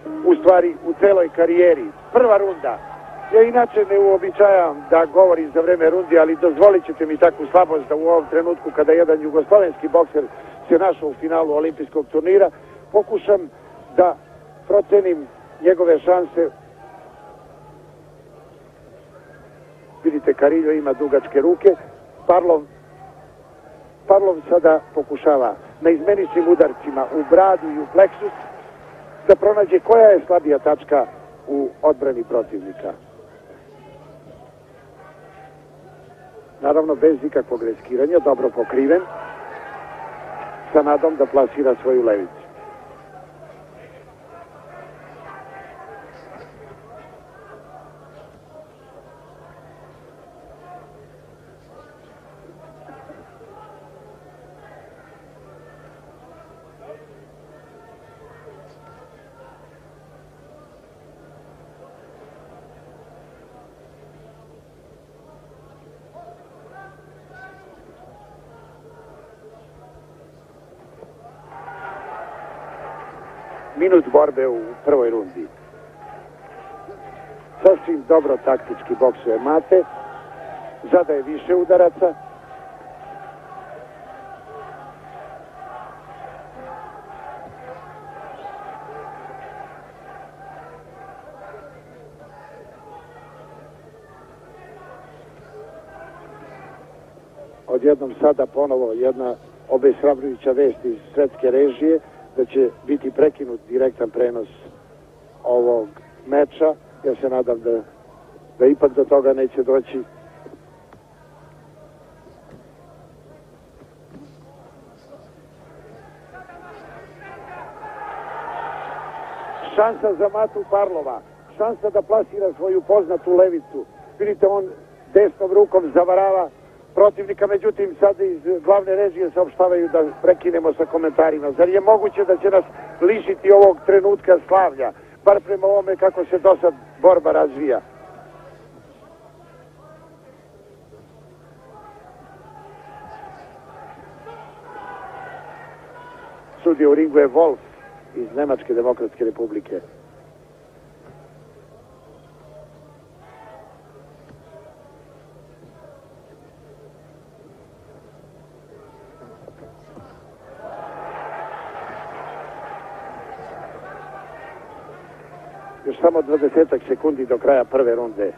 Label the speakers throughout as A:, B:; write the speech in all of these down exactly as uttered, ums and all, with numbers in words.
A: u stvari u celoj karijeri. Prva runda. Ja inače ne uobičavam da govorim za vreme rundi, ali dozvolit ćete mi takvu slabost da u ovom trenutku kada jedan jugoslovenski bokser se našao u finalu olimpijskog turnira, pokušam da procenim njegove šanse. Vidite, Kariljo ima dugačke ruke. Parlov, Parlov sada pokušava na izmeničnim udarcima u bradu i u pleksus da pronađe koja je slabija tačka u odbrani protivnika. Naravno, bez ikakvog riskiranja, dobro pokriven, sa nadom da plasira svoju levicu. Minut borbe u prvoj rundi. Sasvim dobro taktički boksuje Mate. Zadaje više udaraca. Odjednom sada ponovo jedna obeshrabrujuća vest iz svetske režije da će biti prekinut direktan prenos ovog meča. Ja se nadam da, da ipak do toga neće doći. Šansa za Matu Parlova. Šansa da plasira svoju poznatu levicu. Vidite, on desnom rukom zavarava protivnika, međutim sad iz glavne režije saopštavaju da prekinemo sa komentarima. Zar je moguće da će nas lišiti ovog trenutka slavlja, bar prema ovome kako se do sad borba razvija? Sudija u ringu je Wolf iz Nemačke demokratske republike. Još samo dvadesetak sekundi do kraja prve runde.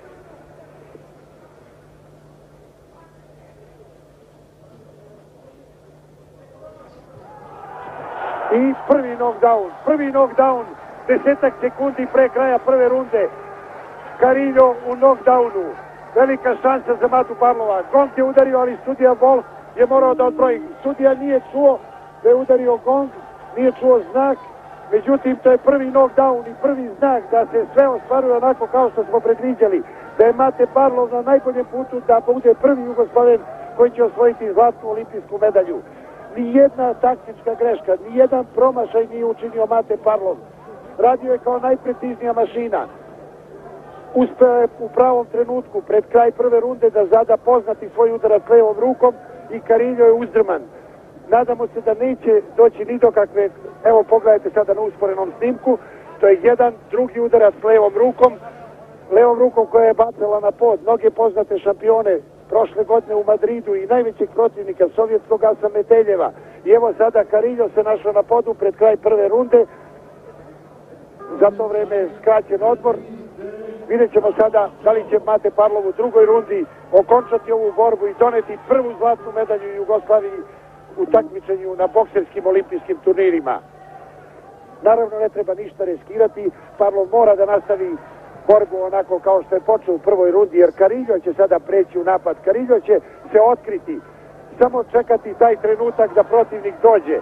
A: I prvi knockdown, prvi knockdown, desetak sekundi pre kraja prve runde. Kariljo u knockdownu. Velika šansa za Matu Parlova. Gong je udario, ali sudija Wolf je morao da odbroji. Sudija nije čuo da je udario gong, nije čuo znak. Međutim, to je prvi knockdown i prvi znak da se sve ostvaruje onako kao što smo predviđali. Da je Mate Parlov na najboljem putu da bude prvi Jugosloven koji će osvojiti zlatnu olimpijsku medalju. Nijedna taktička greška, nijedan promašaj nije učinio Mate Parlov. Radio je kao najpreciznija mašina. Uspeo je u pravom trenutku pred kraj prve runde da zada poznati svoj udarac levom rukom i Kariljo je uzdrman. Nadamo se da neće doći ni do kakve, evo pogledajte sada na usporenom snimku, to je jedan drugi udarac levom rukom, levom rukom koja je bacala na pod mnoge poznate šampione prošle godine u Madridu i najvećeg protivnika sovjetskog Asa Meteljeva. I evo sada Kariljo se našao na podu pred kraj prve runde, za to vreme je skraćen odmor. Vidjet ćemo sada da li će Mate Parlov u drugoj rundi okončati ovu borbu i doneti prvu zlatnu medalju Jugoslaviji u takmičenju na bokserskim olimpijskim turnirima. Naravno, ne treba ništa riskirati. Parlov mora da nastavi borbu onako kao što je počeo u prvoj rundi, jer Kariljo će sada preći u napad. Kariljo će se otkriti. Samo čekati taj trenutak da protivnik dođe.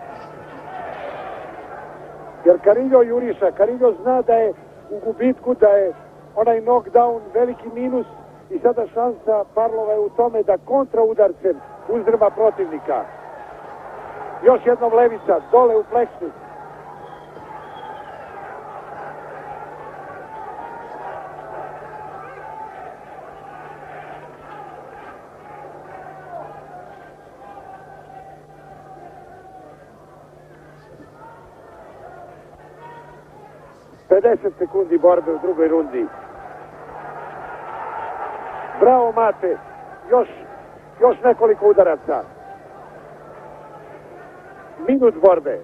A: Jer Kariljo juriša. Kariljo zna da je u gubitku, da je onaj knockdown veliki minus i sada šansa Parlova je u tome da kontra udarcem uzdrma protivnika. Još jednom levica, dole u pleksus. pedeset sekundi borbe u drugoj rundi. Bravo Mate, još, još nekoliko udaraca. Minut borbe.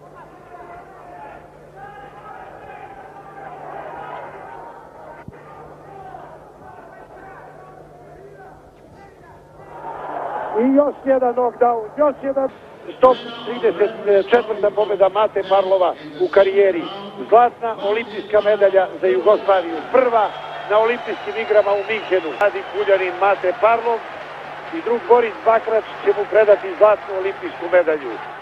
A: I još jedan knockdown, još jedan sto trideset četvrta pobjeda Mate Parlova u karijeri. Zlatna olimpijska medalja za Jugoslaviju. Prva na olimpijskim igrama u Minhenu. Mladi Puljanin Mate Parlov i drug Boris Bakrač će mu predati zlatnu olimpijsku medalju.